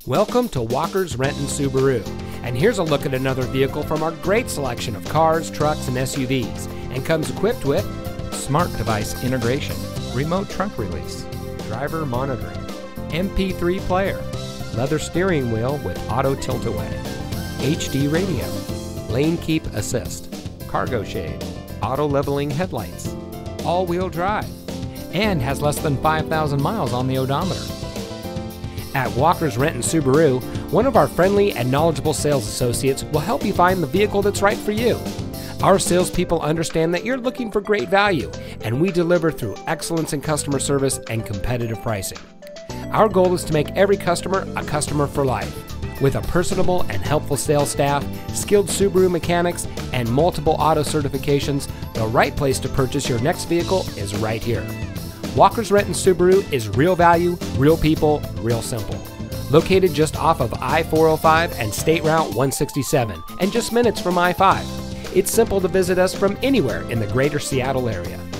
Welcome to Walker's Renton Subaru, and here's a look at another vehicle from our great selection of cars, trucks, and SUVs, and comes equipped with smart device integration, remote trunk release, driver monitoring, MP3 player, leather steering wheel with auto tilt-away, HD radio, lane keep assist, cargo shade, auto leveling headlights, all-wheel drive, and has less than 5,000 miles on the odometer. At Walker's Renton Subaru, one of our friendly and knowledgeable sales associates will help you find the vehicle that's right for you. Our salespeople understand that you're looking for great value, and we deliver through excellence in customer service and competitive pricing. Our goal is to make every customer a customer for life. With a personable and helpful sales staff, skilled Subaru mechanics, and multiple auto certifications, the right place to purchase your next vehicle is right here. Walker's Renton Subaru is real value, real people, real simple. Located just off of I-405 and State Route 167, and just minutes from I-5. It's simple to visit us from anywhere in the greater Seattle area.